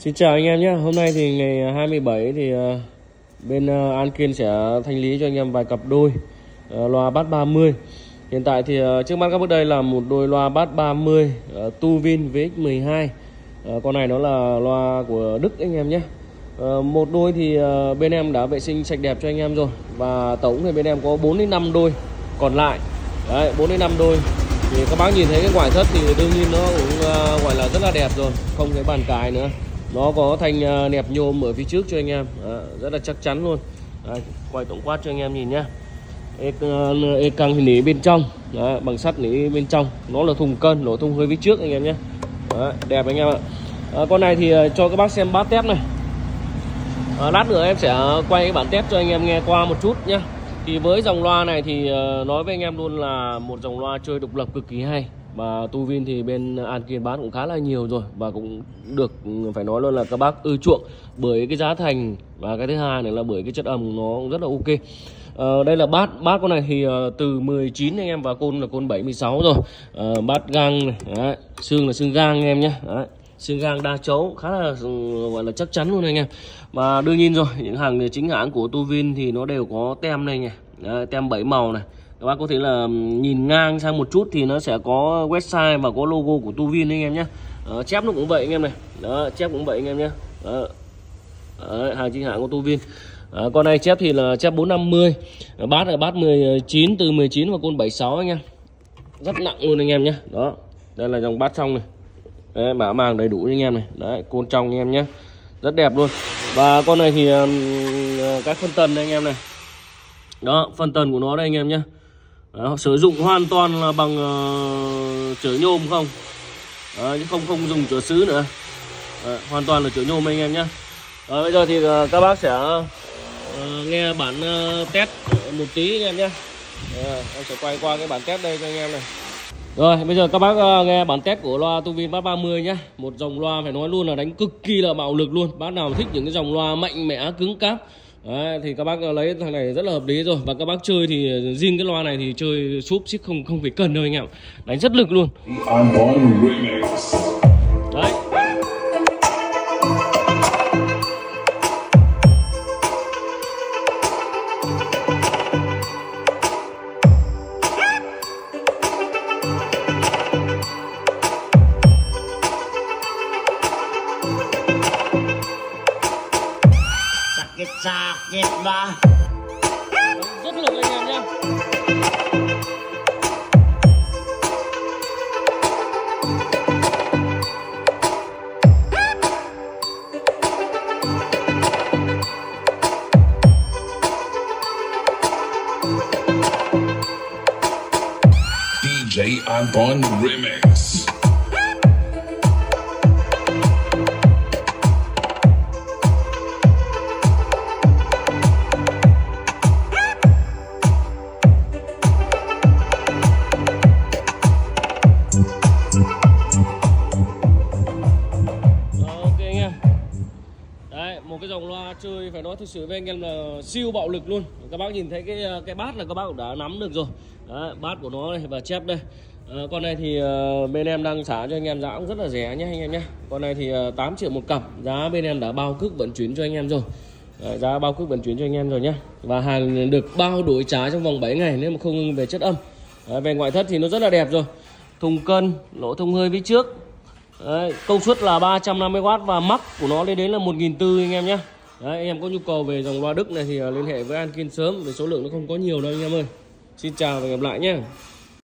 Xin chào anh em nhé. Hôm nay thì ngày 27 thì bên An Kiên sẽ thanh lý cho anh em vài cặp đôi loa bass 30. Hiện tại thì trước mắt các bác đây là một đôi loa bass 30 Tuvin VX12. Con này nó là loa của Đức anh em nhé. Một đôi thì bên em đã vệ sinh sạch đẹp cho anh em rồi. Và tổng thì bên em có 4 đến 5 đôi còn lại. Đấy, 4 đến 5 đôi. Thì các bác nhìn thấy cái ngoại thất thì đương nhiên nó cũng gọi là rất là đẹp rồi, không cái bàn cài nữa. Nó có thanh nẹp nhôm ở phía trước cho anh em. Rất là chắc chắn luôn. Quay tổng quát cho anh em nhìn nhá. Căng nỉ bên trong. Bằng sắt nỉ bên trong. Nó là thùng cân, lỗ thùng hơi phía trước anh em nhé. Đẹp anh em ạ. Con này thì cho các bác xem bát tép này. Lát nữa em sẽ quay cái bản tép cho anh em nghe qua một chút nhé. Thì với dòng loa này thì nói với anh em luôn là một dòng loa chơi độc lập cực kỳ hay. Và Tuvin thì bên An Kiên bán cũng khá là nhiều rồi. Và cũng được phải nói luôn là các bác ưa chuộng bởi cái giá thành. Và cái thứ hai này là bởi cái chất âm nó cũng rất là ok. Đây là bát con này thì từ 19 anh em, và côn là côn 76 rồi. Bát gang này. Đấy. Xương là xương gang anh em nhé. Đấy. Xương gang đa chấu khá là gọi là chắc chắn luôn anh em. Và đương nhiên rồi, những hàng chính hãng của Tuvin thì nó đều có tem đây này. Đấy, tem 7 màu này. Các bác có thể là nhìn ngang sang một chút thì nó sẽ có website và có logo của Tuvin anh em nhé. Chép nó cũng vậy anh em này. Đó, chép cũng vậy anh em nhé. Đấy, hàng chính hãng của Tuvin. Con này chép thì là chép 450. Bát là bát 19, từ 19 và côn 76 anh em. Rất nặng luôn anh em nhé. Đó, đây là dòng bát trong này. Đấy, mã màng đầy đủ anh em này. Đấy, côn trong anh em nhé. Rất đẹp luôn. Và con này thì các phân tần đây anh em này. Đó, phân tần của nó đây anh em nhé. Đó, sử dụng hoàn toàn là bằng chở nhôm không. Đó, chứ không dùng chở sứ nữa. Đó, hoàn toàn là chở nhôm anh em nhé. Bây giờ thì các bác sẽ nghe bản test một tí anh em nhé. Em sẽ quay qua cái bản test đây cho anh em này. Rồi bây giờ các bác nghe bản test của loa Tuvin Bass 30 nhé. Một dòng loa phải nói luôn là đánh cực kỳ là bạo lực luôn. Bác nào thích những cái dòng loa mạnh mẽ cứng cáp thì các bác lấy thằng này rất là hợp lý rồi. Và các bác chơi thì riêng cái loa này thì chơi súp chứ không phải cần đâu anh em. Đánh rất lực luôn. Đấy. Rất lực anh em nhé. DJ Anton Remix. Một cái dòng loa chơi phải nói thực sự với anh em là siêu bạo lực luôn. Các bác nhìn thấy cái bát là các bác cũng đã nắm được rồi. Đấy, bát của nó này và chép đây. Con này thì bên em đang xả cho anh em giá cũng rất là rẻ nhé anh em nhé. Con này thì 8 triệu một cặp. Giá bên em đã bao cước vận chuyển cho anh em rồi. Đấy, giá bao cước vận chuyển cho anh em rồi nhé. Và hàng được bao đổi trả trong vòng 7 ngày nếu mà không ưng về chất âm. Đấy, về ngoại thất thì nó rất là đẹp rồi. Thùng cân, lỗ thùng hơi phía trước. Đấy, công suất là 350W và mắc của nó lên đến là 1.400 anh em nhé. Đấy, anh em có nhu cầu về dòng loa Đức này thì liên hệ với An Kiên sớm, vì số lượng nó không có nhiều đâu anh em ơi. Xin chào và gặp lại nhé.